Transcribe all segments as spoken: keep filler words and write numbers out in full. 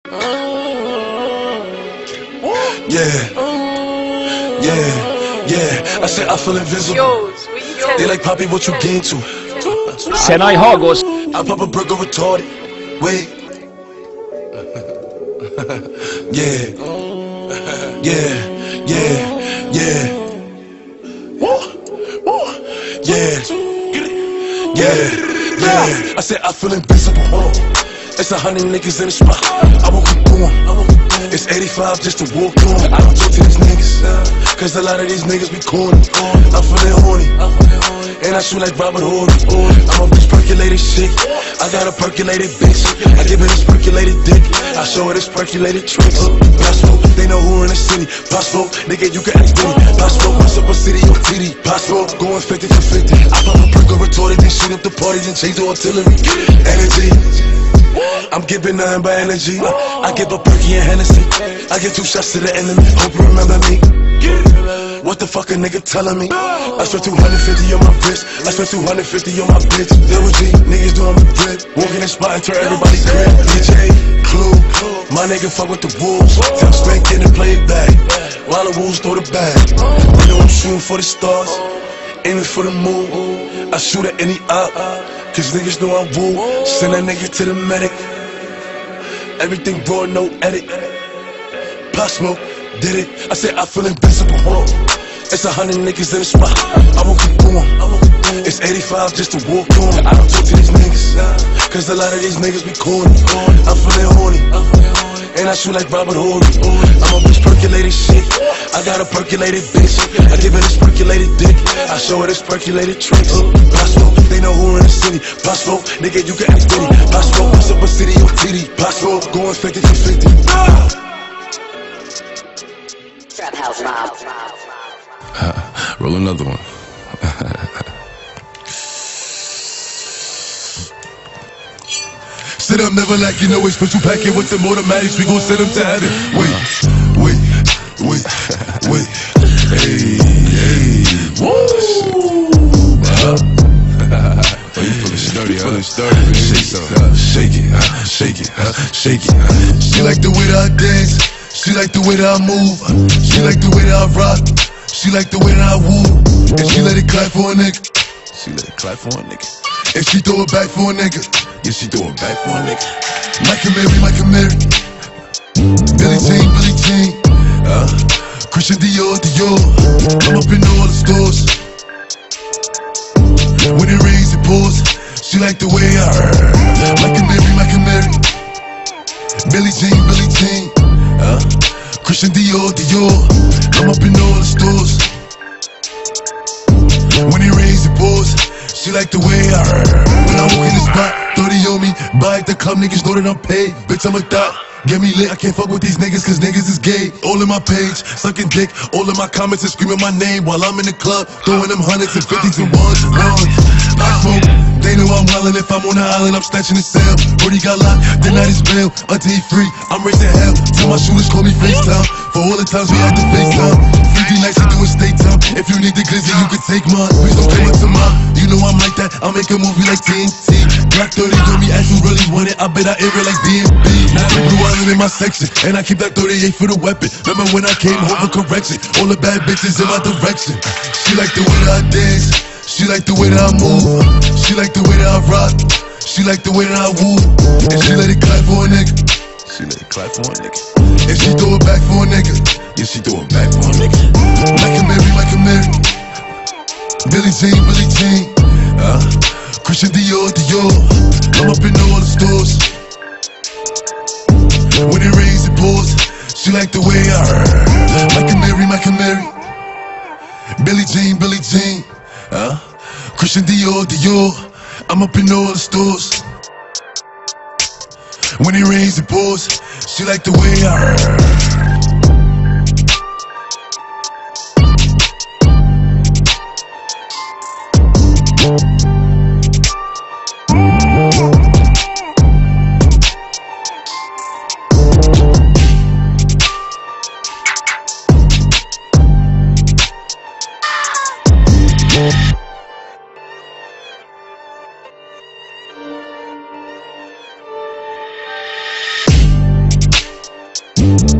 Yeah, yeah, yeah. I said I feel invisible. They like, Poppy, what you gain to? Senai Hagos. I pop a burger retarded. Wait. Yeah, yeah, yeah, yeah. Woo, woo, yeah, yeah, yeah. I said I feel invisible. It's a hundred niggas in the spot. I won't keep going. It's eighty-five just to walk on. I don't talk to these niggas, cause a lot of these niggas be corny. I'm feeling horny, and I shoot like Robert Horry. I'm on this percolated shit. I got a percolated bitch. I give her this percolated dick. I show her this percolated tricks. Possible, they know who in the city. Possible, nigga, you can ask Diddy. Possible, what's up a city on T D? Possible, going fifty for fifty. I pop a perk retarded, then shoot up the party, then change the artillery. Energy, I'm giving nothing but energy. I give a perky and Hennessy. I give two shots to the enemy. Hope you remember me. What the fuck a nigga telling me? I spent two hundred fifty on my wrist. I spent two hundred fifty on my bitch. Double G, niggas doing my grip. Walking in spot and turn everybody grip. D J, Clue, my nigga fuck with the wolves. Tell Spank in and play it back, while the wolves throw the bag. You know I'm shooting for the stars, aiming for the moon. I shoot at any op, cause niggas know I'm woo. Send that nigga to the medic. Everything raw, no edit. Pop Smoke, did it. I said I feel invisible. It's a hundred niggas in the spot. I won't keep going. It's eighty-five just to walk on. I don't talk to these niggas, cause a lot of these niggas be corny. I'm feeling horny, and I shoot like Robert Horry. I'm on this percolated shit. I got a percolated bitch. I give her this percolated dick. I show her this percolated tricks. Possible, they know who in the city. Possible, nigga, you can ask Diddy. Possible, what's up a city on T D? Possible, going fifty for fifty. Trap House Mob. Uh, roll another one. Sit up, never like you know it's special packet with them automatics. We gon' send them to heaven. Wait, wait, wait, wait. Hey, hey. Woo! Oh, you feeling sturdy, huh? Feeling sturdy, man. Shake it, shake it, shake it, shake it. She like the way that I dance. She like the way that I move. She like the way that I rock. She like the way that I woo. And she let it clap for a nigga. She let it clap for a nigga. And she throw it back for a nigga. Yeah, she throw it back for a nigga. Michael Mary, Michael Mary. Billie Jean, Billie Jean. Uh, Christian Dior, Dior. I'm up in all the stores. When it rains, it pours. She like the way I heard. Michael Mary, Michael Mary. Billie Jean, Billie Jean. Uh, Christian Dior, Dior. I'm up in all the stores. When it rains, it pours. She like the way I heard. When I walk in the spot, thirty on me. Buy at the club, niggas know that I'm paid. Bitch, I'm a thot. Get me lit, I can't fuck with these niggas cause niggas is gay. All in my page, sucking dick. All in my comments and screaming my name while I'm in the club, throwing them hundreds and fifties and ones, ones. I smoke, they know I'm wildin'. If I'm on the island, I'm snatching the cell. Brody got locked, the night is bail. Until he free, I'm raising hell. Tell my shooters call me FaceTime. For all the times we had to FaceTime. fifty nights I do a state time. If you need the glizzy, you can take mine. Please don't come up to mine. You know I'm like that, I'll make a movie like T N T. Black thirty told me as you really want it, I bet I air it like D M B. Blue Island in my section, and I keep that thirty-eight for the weapon. Remember when I came home for correction? All the bad bitches in my direction. She like the way that I dance. She like the way that I move. She like the way that I rock. She like the way that I woo. And she let it clap for a nigga. She let it clap for a nigga. And she throw it back for a nigga. Yeah, she throw it back for a nigga. Michael Mary, Michael Mary. Billie Jean, Billie Jean. Uh, Christian Dior, Dior. I'm up in all the stores. When it rains, it pours. She like the way I heard. Michael Mary, Michael Mary. Billie Jean, Billie Jean. Uh, Christian Dior, Dior. I'm up in all the stores. When it rains, it pours. She like the way I heard.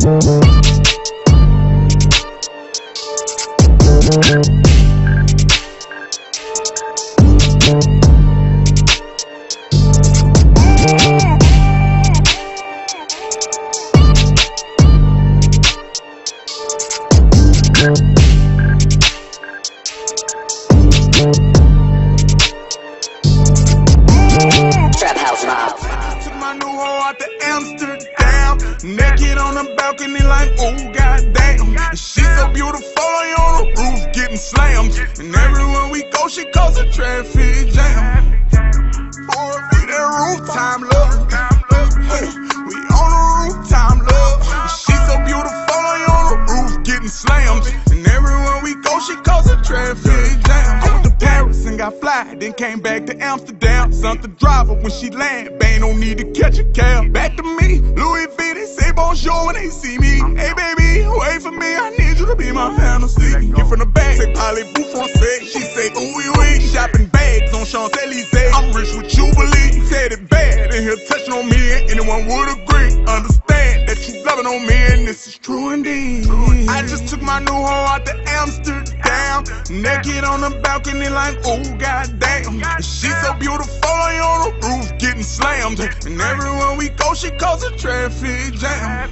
Trap House Mob. Took my new hoe out to Amsterdam. Naked on the balcony like, oh goddamn. She's so beautiful on the roof getting slammed. And everywhere we go she cause a traffic jam. For me that roof time love. Hey, we on the roof time love. She's so beautiful on the roof getting slammed. And everywhere we go she cause a traffic jam. I went to Paris and got fly, then came back to Amsterdam. Sent the driver when she land, bang, don't need to catch a cab. Back to me, Louis V, they say bonjour when they see me. Hey baby, wait for me, I need you to be my fantasy. Get from the back, say parlez-vous français. She say ooh oui oui, shopping bags on Champs-Élysées. I'm rich with Jubilee, said it bad, in here touching on me, and anyone would agree. Understand that you loving on me, and this is true indeed. I just took my new hoe out to Amsterdam. Naked on the balcony like, oh goddamn. She's so beautiful on the roof getting slammed. And everywhere we go she cause a traffic jam.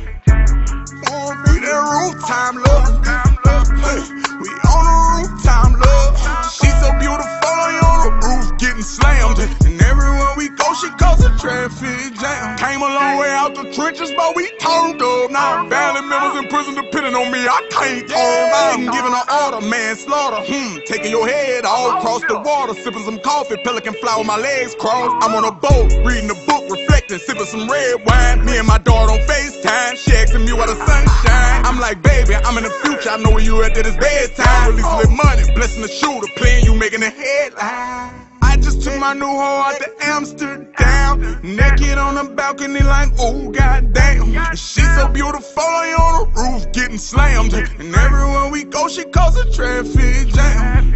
For me that roof time love. Hey, we on the roof time love. She's so beautiful on the roof getting slammed. And everywhere we go she cause a traffic jam. Came a long way out the trenches but we turned up now. Family members in prison depending on me, I can't talk. I'm giving an order, manslaughter. Hmm, taking your head all across the water. Sipping some coffee, pelican fly with my legs crossed. I'm on a boat, reading a book, reflecting, sipping some red wine. Me and my daughter on FaceTime, she asking me why the sun shine. I'm like, baby, I'm in the future, I know where you at, that it's bedtime. Release with money, blessing the shooter, playing you making a headline. I just took my new hoe out to Amsterdam. Naked on the balcony like, oh goddamn. She's so beautiful on the roof getting slammed. And everywhere we go she cause a traffic jam.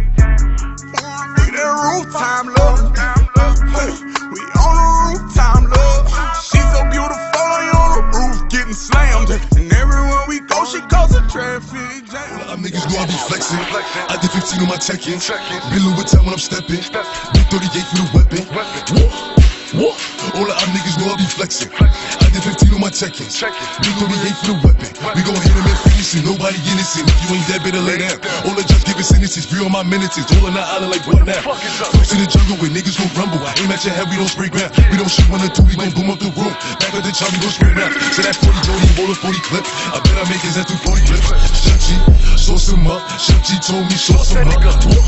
For me that roof time love. Hey, we on the roof time love. She's so beautiful on the roof getting slammed. And everywhere we go she cause a traffic jam. All the niggas know I be flexing. I did fifteen on my check-in. Been Louis Vuitton when I'm stepping. Big thirty-eight for the weapon. Woo, woo. All of our niggas know I be flexing. I did fifteen on my check-in. Big thirty-eight for the weapon. We gon' hit him in Phoenix and nobody innocent. If you ain't dead, better lay down. All the judge giving sentences, free on my minutes. All on that island like what now? Folks in the jungle where niggas gon' rumble. Aim at your head, we don't spray ground. We don't shoot one or two, we gon' boom up the room. Back at the chop, we gon' spray round. So that forty Jody, roll a forty clip. I bet I make his ass through forty clips. Shut-G, sauce him up. Shut-G told me sauce him up.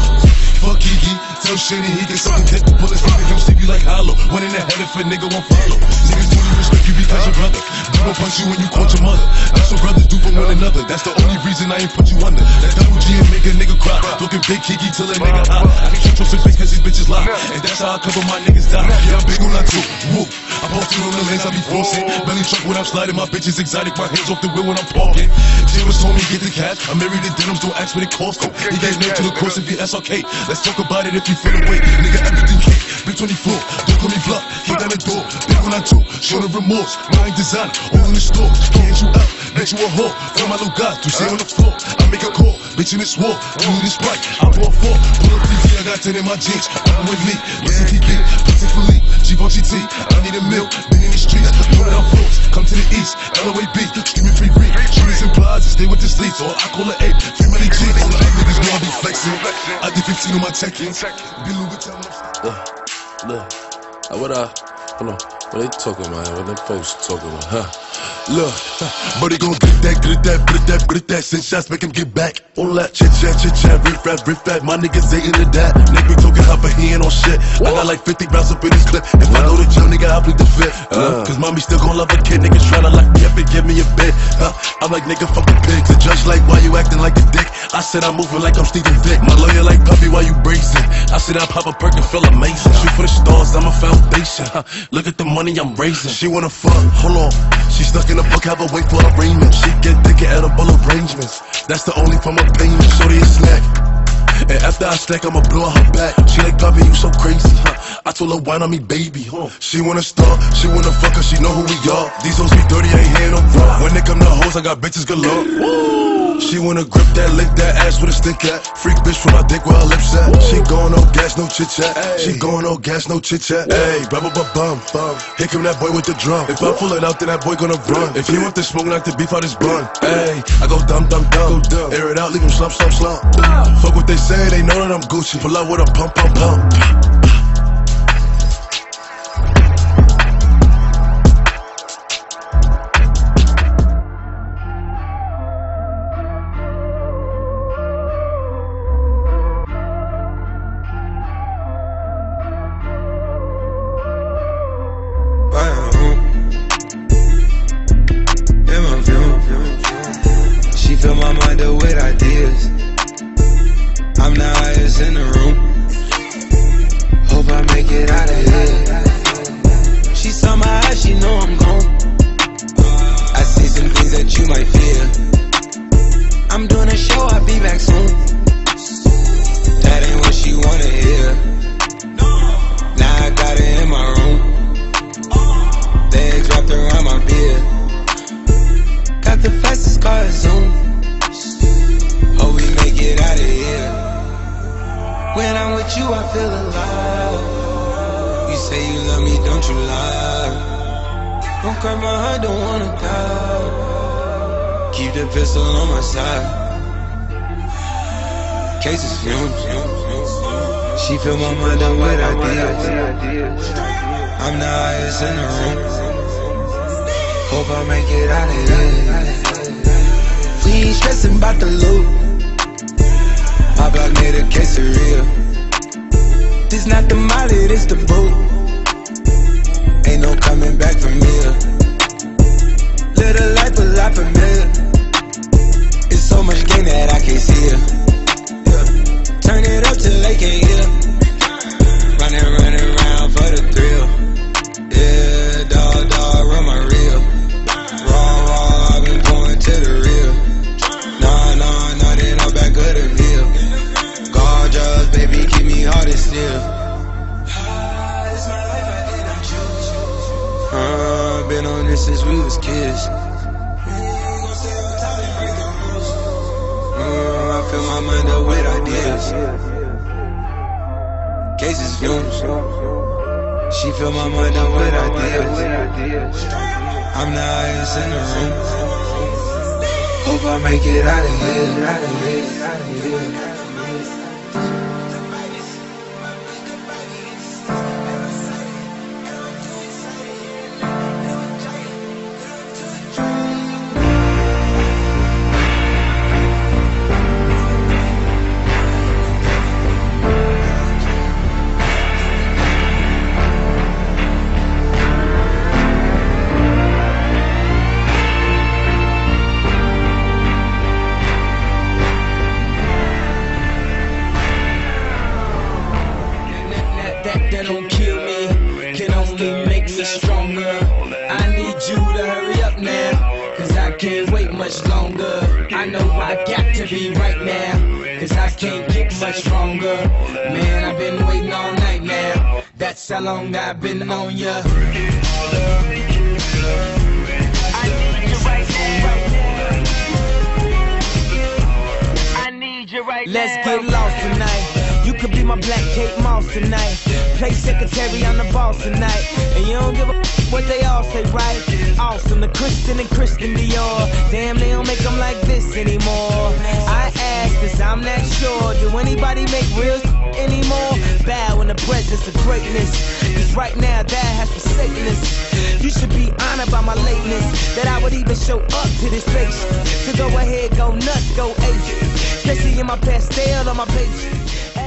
Fuck Kiki, tell Shady he can suck and take the bullets. Nigga, him sleepy like hollow. One in the head if a nigga won't follow. Niggas only respect you because your brother. We gon' punch you when you caught your mother. That's what brothers do for one another. That's the only reason I ain't put you under. That double G and make a nigga cry. Looking big Kiki till a nigga hot. I can't trust your face cause these bitches lie. And that's how I cover my niggas die. Yeah, I'm big on that too. Woo. I posted on the lens, I be forcing. Belly truck when I'm sliding, my bitches exotic. My hands off the wheel when I'm parking. James told me get the cash. I'm married to denims, don't ask what it cost. He gave name to the course if you S R K. Let's talk about it if you feel away. Nigga, everything cake. Big twenty-four, don't call me bluff. Kick down the door. Big when I took, show the remorse. Mind design, all in the store. Can't you out, bet you a whore. Tell my little guy to stay on the floor. I make a call, bitch in this war. Do this right, I pour four. Pull up T V, I got ten in my jeans. I'm with me, listen T V, listen for Lee. G on G T, I need a milk. Been in the streets, know that I'm floats. Come to the east, L O A B, streaming free beat. Shooters and plies, stay with the sleeps. Or I call it eight, free money G. All the niggas know I be flexing. I did fifteen on my check-in. Been Louis Vuitton. Look, look, uh, what uh, hold on, what they talking about? What them folks talking about? Huh? Look, but he gon' get that, get that, get that, get that. Send shots, make him get back. All that chit chat, chit chat, riff rap, riff rap. My niggas ain't into that. Nigga talking hot, but he ain't on shit. I got like fifty rounds up in this clip. If I go to jail, nigga, I'll plead the fifth. Uh, Cause mommy still gon' love a kid. Niggas tryna lock me up and give me a bed. Huh? I'm like, nigga, fuck the pigs. The judge like, why you acting like a dick? I said I'm moving like I'm Steven Dick. My lawyer like, puppy, why you bracing? I said I pop a perk and feel amazing. Shoot for the stars, I'm a foundation. Huh? Look at the money I'm raising. She wanna fuck, hold on. She stuck in a book, have her wait for arraignment. She get thick at edible arrangements. That's the only form of payment. Shorty a snack. And after I stack, I'ma blow her back. She like, Bobby, you so crazy, huh? I told her, wine on me, baby, huh? She wanna start, she wanna fuck her, she know who we are. These hoes be dirty, I ain't hear no raw. When they come to hoes, I got bitches galore. Woo. She wanna grip that, lick that ass with a stick at. Freak bitch from my dick where her lips at. Woo. She going no gas, no chit chat. Ay. She going no gas, no chit chat. Hey, blah blah blah bum. bum. Here come that boy with the drum. If I pull it out, then that boy gonna run. If he want the smoke, knock the beef out his bun. Hey, I go dumb dumb dumb. Air it out, leave him slump slump slump. Fuck what they say, they know that I'm Gucci. Pull out with a pump pump pump. She fill my mind up with ideas. I'm the highest in the room. Hope I make it out of here. She saw my eyes, she know I'm gone. I see some things that you might fear. I'm doing a show, I'll be back soon. That ain't what she wanna hear. Now I got it in my room. Legs wrapped around my beard. Got the fastest car, Zoom. Hope we make it out of here. When I'm with you, I feel alive. You say you love me, don't you lie. Don't cry my heart, don't wanna die. Keep the pistol on my side. Cases fumes. She fill my mind up with ideas. I'm the highest in the room. Hope I make it out of here. We ain't stressing about the loot. My block made a quesadilla. This not the molly, this the boot. Ain't no coming back from here. Little life a lot familiar. It's so much gain that I can't see it. Yeah. Turn it up till they can't hear. Running, running around for the thrill. Yeah, dog, dog, run my reel. Raw, raw, I've been going to the real. Nah, nah, nah, then I'm back of the hill. Gorgeous, baby, keep me hard and still. Uh, been on this since we was kids. Uh, I fill my mind up with ideas. Cases fumes. She fill my mind up with ideas. I'm the highest in the room. Hope I make it out of here. Out of here. Out of here. That don't kill me, can only make me stronger. I need you to hurry up now, cause I can't wait much longer. I know I got to be right now, cause I can't get much stronger. Man, I've been waiting all night now, that's how long I've been on ya. Let's get lost tonight. You could be my black Kate Moss tonight. Play secretary on the boss tonight. And you don't give a f what they all say, right? Awesome, the Christian and Christian Dior. Damn, they don't make them like this anymore. I ask, cause I'm not sure. Do anybody make real anymore? Bow in the presence of greatness. Cause right now that has forsaken us. You should be honored by my lateness, that I would even show up to this place. So go ahead, go nuts, go ape. Especially in my pastel on my page.